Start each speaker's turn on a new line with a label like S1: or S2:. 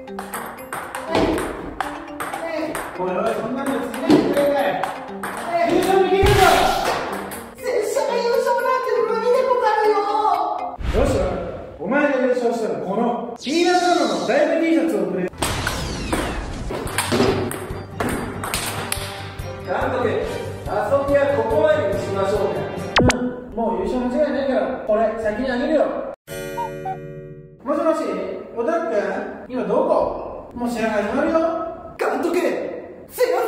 S1: おいおい、そんなんでついてきてくれんかい。優勝できるぞ。
S2: 拙者が優勝なんて無理でござるよ。
S1: よし、お前が優勝したらこのピーナッツマンのライブ T シャツをくれ。
S3: 監督、遊びはここまでにしましょうか。
S1: もう優勝間違いないから、これ先にあげるよ。もしもし、小田君、今どこ？もう試合始まるよ。
S2: 監督、すいません。